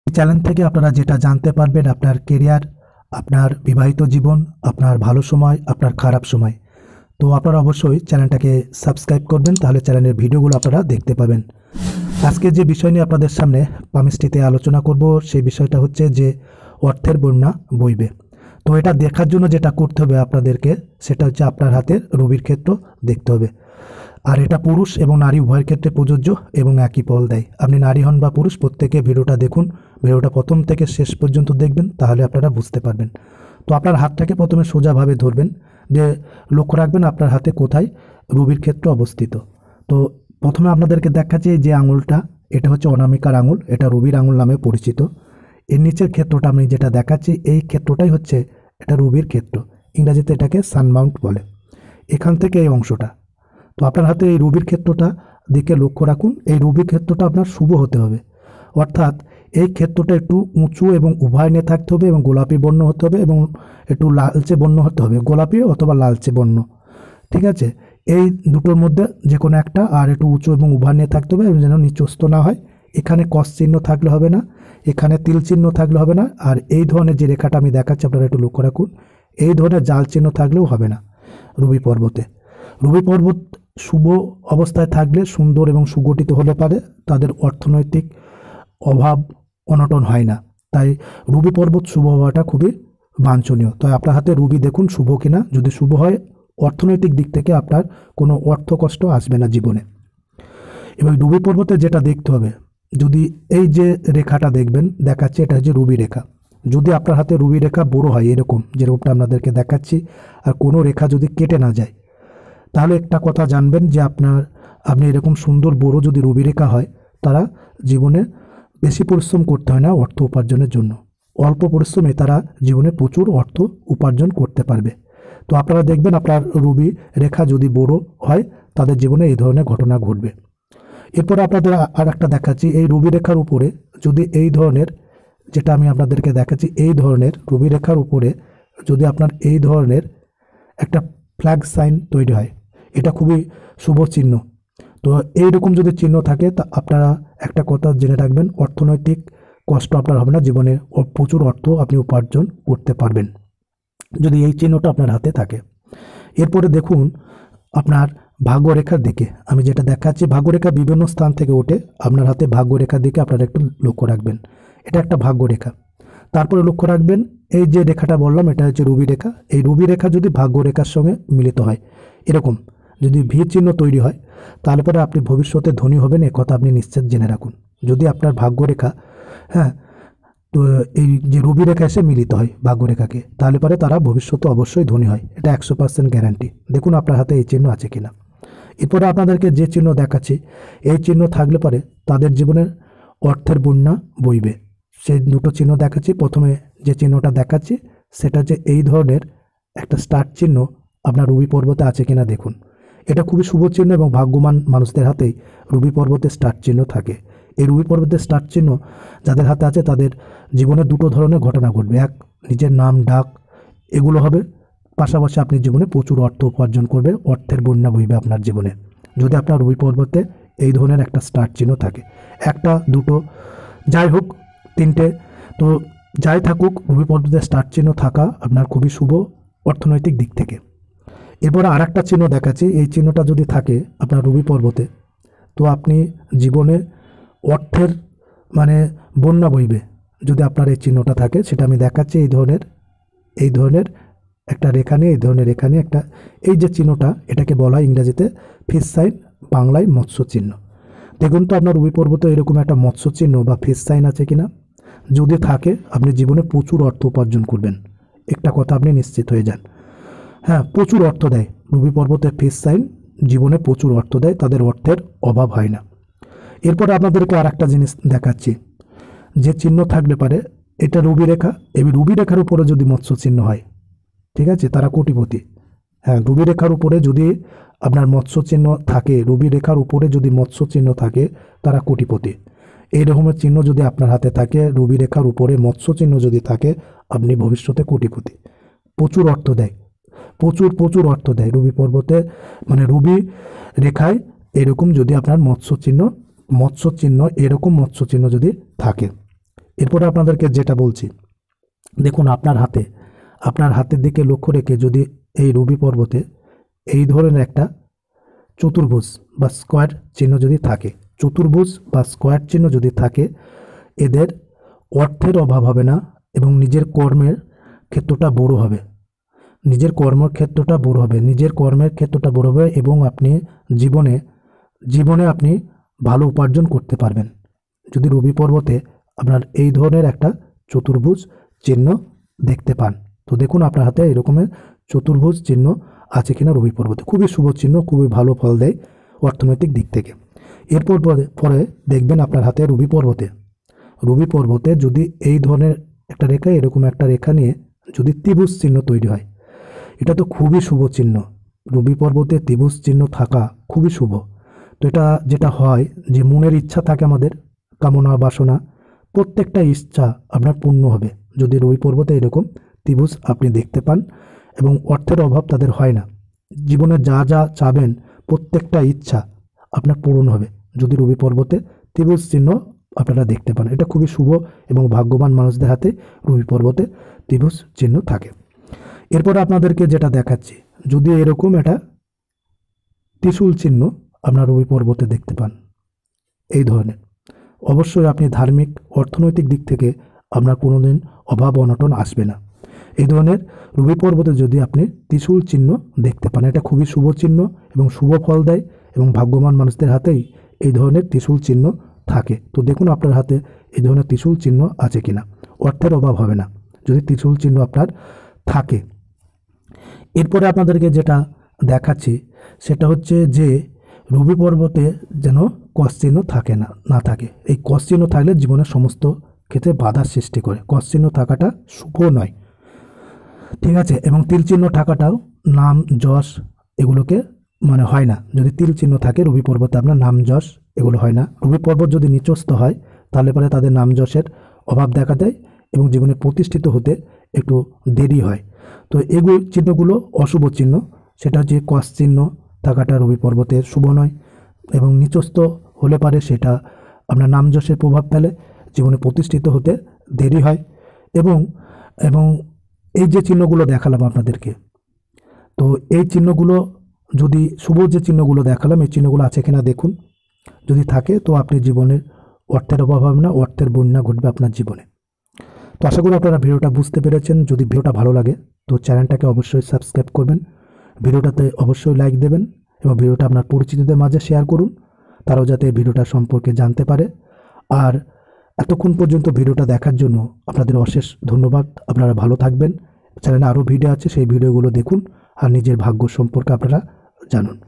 Channel থেকে আপনারা যেটা জানতে পারবেন আপনার কেরিয়ার, আপনার বিবাহিত জীবন, আপনার ভালো সময়, আপনার খারাপ সময়। তো আপনারা অবশ্যই চ্যানেলটাকে সাবস্ক্রাইব করবেন, তাহলে চ্যানেলের ভিডিওগুলো আপনারা দেখতে পাবেন। আজকে যে বিষয় নিয়ে আপনাদের সামনে পামিস্ট্রিতে আলোচনা করব সেই বিষয়টা হচ্ছে যে অর্থের বন্যা বইবে। তো এটা দেখার জন্য যেটা করতে হবে আপনাদেরকে সেটা হচ্ছে আপনার হাতে রবির ক্ষেত্র দেখতে হবে। আর এটা পুরুষ এবং নারী উভয়ের ক্ষেত্রে প্রযোজ্য এবং একই ফল দেয়। আপনি নারী হন বা পুরুষ, প্রত্যেকে ভিডিওটা দেখুন, ভিডিওটা প্রথম থেকে শেষ পর্যন্ত দেখবেন, তাহলে আপনারা বুঝতে পারবেন। তো আপনার হাতটাকে প্রথমে সোজাভাবে ধরবেন, যে লক্ষ্য রাখবেন আপনার হাতে কোথায় রবির ক্ষেত্র অবস্থিত। তো প্রথমে আপনাদেরকে দেখাচ্ছি যে আঙুলটা, এটা হচ্ছে অনামিকার আঙুল, এটা রবির আঙুল নামে পরিচিত। এর নিচের ক্ষেত্রটা আমি যেটা দেখাচ্ছি এই ক্ষেত্রটাই হচ্ছে এটা রবির ক্ষেত্র, ইংরাজিতে এটাকে সানমাউন্ট বলে। এখান থেকে এই অংশটা, তো আপনার হাতে এই রবির ক্ষেত্রটা দিকে লক্ষ্য রাখুন। এই রবির ক্ষেত্রটা আপনার শুভ হতে হবে, অর্থাৎ এই ক্ষেত্রটা একটু উঁচু এবং উভয় নিয়ে থাকতে হবে এবং গোলাপি বর্ণ হতে হবে এবং একটু লালচে বর্ণ হতে হবে, গোলাপি অথবা লালচে বর্ণ। ঠিক আছে, এই দুটোর মধ্যে যে কোনো একটা, আর একটু উঁচু এবং উভয় নিয়ে থাকতে হবে এবং যেন নিচস্ত না হয়। এখানে কস চিহ্ন থাকলে হবে না, এখানে তিল চিহ্ন থাকলে হবে না, আর এই ধরনের যে রেখাটা আমি দেখাচ্ছি আপনারা একটু লক্ষ্য রাখুন, এই ধরনের জাল চিহ্ন থাকলেও হবে না রবি পর্বতে। রবি পর্বত শুভ অবস্থায় থাকলে সুন্দর এবং সুগঠিত হলে পারে, তাদের অর্থনৈতিক অভাব অনটন হয় না। তাই রবি পর্বত শুভ হওয়াটা খুবই বাঞ্ছনীয়। তাই আপনার হাতে রবি দেখুন শুভ কিনা, যদি শুভ হয় অর্থনৈতিক দিক থেকে আপনার কোনো অর্থ কষ্ট আসবে না জীবনে। এবং রবি পর্বতে যেটা দেখতে হবে, যদি এই যে রেখাটা দেখবেন দেখাচ্ছে এটা হচ্ছে রবি রেখা, যদি আপনার হাতে রবি রেখা বড় হয় এরকম যেরকমটা আপনাদেরকে দেখাচ্ছি, আর কোনো রেখা যদি কেটে না যায়, তাহলে একটা কথা জানবেন যে আপনি এরকম সুন্দর বড় যদি রবি রেখা হয়, তারা জীবনে বেশি পরিশ্রম করতে হয় না অর্থ উপার্জনের জন্য, অল্প পরিশ্রমে তারা জীবনে প্রচুর অর্থ উপার্জন করতে পারবে। তো আপনারা দেখবেন আপনার রবি রেখা যদি বড় হয় তাদের জীবনে এই ধরনের ঘটনা ঘটবে। এরপর আপনাদের আর একটা দেখাচ্ছি, এই রবি রেখার উপরে যদি এই ধরনের, যেটা আমি আপনাদেরকে দেখাচ্ছি এই ধরনের রবি রেখার উপরে যদি আপনার এই ধরনের একটা ফ্ল্যাগ সাইন তৈরি হয়, এটা খুবই শুভ চিহ্ন। তো এইরকম যদি চিহ্ন থাকে তা আপনারা একটা কথা জেনে রাখবেন, অর্থনৈতিক কষ্ট আপনার হবে না, জীবনে প্রচুর অর্থ আপনি উপার্জন করতে পারবেন যদি এই চিহ্নটা আপনার হাতে থাকে। এরপরে দেখুন আপনার ভাগ্যরেখার দিকে, আমি যেটা দেখাচ্ছি ভাগ্যরেখা বিভিন্ন স্থান থেকে ওঠে, আপনার হাতে ভাগ্যরেখার দিকে আপনারা একটু লক্ষ্য রাখবেন, এটা একটা ভাগ্যরেখা। তারপরে লক্ষ্য রাখবেন এই যে রেখাটা বললাম এটা হচ্ছে রবি রেখা, এই রবি রেখা যদি ভাগ্যরেখার সঙ্গে মিলিত হয়, এরকম যদি ভি চিহ্ন তৈরি হয়, তাহলে পরে আপনি ভবিষ্যতে ধনী হবেন, একথা আপনি নিশ্চিত জেনে রাখুন। যদি আপনার ভাগ্যরেখা, হ্যাঁ, তো এই যে রবি রেখা এসে মিলিত হয় ভাগ্যরেখাকে, তাহলে পরে তারা ভবিষ্যতে অবশ্যই ধনী হয়, এটা 100% গ্যারান্টি। দেখুন আপনার হাতে এই চিহ্ন আছে কিনা। এরপরে আপনাদেরকে যে চিহ্ন দেখাচ্ছি এই চিহ্ন থাকলে পরে তাদের জীবনে অর্থের বন্যা বইবে। সেই দুটো চিহ্ন দেখাচ্ছি, প্রথমে যে চিহ্নটা দেখাচ্ছি সেটা হচ্ছে এই ধরনের একটা স্টার চিহ্ন আপনার রবি পর্বতে আছে কিনা দেখুন। এটা খুবই শুভ চিহ্ন এবং ভাগ্যবান মানুষদের হাতেই রবি পর্বতে স্টার চিহ্ন থাকে। এই রবি পর্বতের স্টার চিহ্ন যাদের হাতে আছে তাদের জীবনে দুটো ধরনের ঘটনা ঘটবে, এক নিজের নাম ডাক এগুলো হবে, পাশাপাশি আপনি জীবনে প্রচুর অর্থ উপার্জন করবে, অর্থের বন্যা বইবে আপনার জীবনে যদি আপনার রবি পর্বতে এই ধরনের একটা স্টার চিহ্ন থাকে। একটা দুটো যাই হোক তিনটে, তো যাই থাকুক রবি পর্বতে স্টার চিহ্ন থাকা আপনার খুবই শুভ অর্থনৈতিক দিক থেকে। এরপর আর একটা চিহ্ন দেখাচ্ছি, এই চিহ্নটা যদি থাকে আপনার রবি পর্বতে, তো আপনি জীবনে অর্থের মানে বন্যা বইবে যদি আপনার এই চিহ্নটা থাকে। সেটা আমি দেখাচ্ছি এই ধরনের একটা রেখা নিয়ে, এই ধরনের রেখা নিয়ে একটা, এই যে চিহ্নটা এটাকে বলা হয় ইংরাজিতে ফিশ সাইন, বাংলায় মৎস্য চিহ্ন। দেখুন তো আপনার রবি পর্বতে এরকম একটা মৎস্য চিহ্ন বা ফিশ সাইন আছে কিনা, যদি থাকে আপনি জীবনে প্রচুর অর্থ উপার্জন করবেন, একটা কথা আপনি নিশ্চিত হয়ে যান। হ্যাঁ, প্রচুর অর্থ দেয় রবি পর্বতের ফিশ সাইন, জীবনে প্রচুর অর্থ দেয়, তাদের অর্থের অভাব হয় না। এরপরে আপনাদেরকে আর একটা জিনিস দেখাচ্ছি, যে চিহ্ন থাকলে পারে এটা রবি রেখা, এই রবি রেখার উপরে যদি মৎস্য চিহ্ন হয়, ঠিক আছে, তারা কোটিপতি। হ্যাঁ, রবি রেখার উপরে যদি আপনার মৎস্য চিহ্ন থাকে, রবি রেখার উপরে যদি মৎস্য চিহ্ন থাকে তারা কোটিপতি। এই রকমের চিহ্ন যদি আপনার হাতে থাকে, রবি রেখার উপরে মৎস্য চিহ্ন যদি থাকে, আপনি ভবিষ্যতে কোটিপতি। প্রচুর অর্থ দেয়, প্রচুর প্রচুর অর্থ দেয় রবি পর্বতে, মানে রবি রেখায় এরকম যদি আপনার মৎস্য চিহ্ন এরকম মৎস্য চিহ্ন যদি থাকে। এরপরে আপনাদেরকে যেটা বলছি, দেখুন আপনার হাতের দিকে লক্ষ্য রেখে যদি এই রবি পর্বতে এই ধরনের একটা চতুর্ভুজ বা স্কোয়ার চিহ্ন যদি থাকে, চতুর্ভুজ বা স্কোয়ার চিহ্ন যদি থাকে, এদের অর্থের অভাব হবে না এবং নিজের কর্মের ক্ষেত্রটা বড় হবে, নিজের কর্মক্ষেত্রটা বড় হবে, নিজের কর্মের ক্ষেত্রটা বড় হবে এবং আপনি জীবনে আপনি ভালো উপার্জন করতে পারবেন যদি রবি পর্বতে আপনার এই ধরনের একটা চতুর্ভুজ চিহ্ন দেখতে পান। তো দেখুন আপনার হাতে এরকমের চতুর্ভুজ চিহ্ন আছে কিনা রবি পর্বতে, খুবই শুভ চিহ্ন, খুবই ভালো ফল দেয় অর্থনৈতিক দিক থেকে। এরপর পরে দেখবেন আপনার হাতে রবি পর্বতে যদি এই ধরনের একটা রেখা, এরকম একটা রেখা নিয়ে যদি ত্রিভুজ চিহ্ন তৈরি হয়, এটা তো খুবই শুভ চিহ্ন। রবি পর্বতে ত্রিভুজ চিহ্ন থাকা খুবই শুভ। তো এটা যেটা হয় যে মনের ইচ্ছা থাকে, আমাদের কামনা বাসনা প্রত্যেকটা ইচ্ছা আপনার পূর্ণ হবে যদি রবি পর্বতে এরকম ত্রিভুজ আপনি দেখতে পান, এবং অর্থের অভাব তাদের হয় না। জীবনে যা যা চাবেন প্রত্যেকটা ইচ্ছা আপনার পূরণ হবে যদি রবি পর্বতে ত্রিভুজ চিহ্ন আপনারা দেখতে পান। এটা খুবই শুভ এবং ভাগ্যবান মানুষদের হাতে রবি পর্বতে ত্রিভুজ চিহ্ন থাকে। এরপরে আপনাদেরকে যেটা দেখাচ্ছি, যদি এরকম একটা ত্রিশূল চিহ্ন আপনার রবি পর্বতে দেখতে পান এই ধরনের, অবশ্যই আপনি ধার্মিক অর্থনৈতিক দিক থেকে আপনার কোনোদিন অভাব অনটন আসবে না। এই ধরনের রবি পর্বতে যদি আপনি ত্রিশূল চিহ্ন দেখতে পান, এটা খুবই শুভ চিহ্ন এবং শুভ ফল দেয় এবং ভাগ্যবান মানুষদের হাতেই এই ধরনের ত্রিশূল চিহ্ন থাকে। তো দেখুন আপনার হাতে এই ধরনের ত্রিশূল চিহ্ন আছে কিনা, অর্থের অভাব হবে না যদি ত্রিশূল চিহ্ন আপনার থাকে। এরপরে আপনাদেরকে যেটা দেখাচ্ছি সেটা হচ্ছে যে রবি পর্বতে যেন কস চিহ্ন থাকে না থাকে। এই কস চিহ্ন থাকলে জীবনের সমস্ত ক্ষেত্রে বাধার সৃষ্টি করে, কস চিহ্ন থাকাটা শুভ নয়, ঠিক আছে। এবং তিল চিহ্ন থাকাটাও নাম যশ এগুলোকে মানে হয় না। যদি তিল চিহ্ন থাকে রবি পর্বতে আপনার নাম যশ এগুলো হয় না। রবি পর্বত যদি নিচস্থ হয় তাহলে পরে তাদের নাম যশের অভাব দেখা দেয় এবং জীবনে প্রতিষ্ঠিত হতে একটু দেরি হয়। তো এগুলো চিহ্নগুলো অশুভ চিহ্ন, সেটা হচ্ছে কস চিহ্ন থাকাটা রবি পর্বতের শুভ নয় এবং নিচস্থ হলে পারে সেটা আপনার নাম যশের প্রভাব ফেলে, জীবনে প্রতিষ্ঠিত হতে দেরি হয়। এবং এবং এই যে চিহ্নগুলো দেখালাম আপনাদেরকে, তো এই চিহ্নগুলো যদি শুভ যে চিহ্নগুলো দেখালাম এই চিহ্নগুলো আছে কিনা দেখুন, যদি থাকে তো আপনি জীবনের অর্থের অভাব হবে না, অর্থের বন্যা ঘটবে আপনার জীবনে। তো আশা করি আপনারা ভিডিওটা বুঝতে পেরেছেন। যদি ভিডিওটা ভালো লাগে তো চ্যানেলটাকে অবশ্যই সাবস্ক্রাইব করবেন, ভিডিওটাতে অবশ্যই লাইক দেবেন এবং ভিডিওটা আপনার পরিচিতদের মাঝে শেয়ার করুন, তারাও যাতে ভিডিওটা সম্পর্কে জানতে পারে। আর এতক্ষণ পর্যন্ত ভিডিওটা দেখার জন্য আপনাদের অশেষ ধন্যবাদ। আপনারা ভালো থাকবেন। চ্যানেলে আরও ভিডিও আছে, সেই ভিডিওগুলো দেখুন আর নিজের ভাগ্য সম্পর্কে আপনারা জানুন।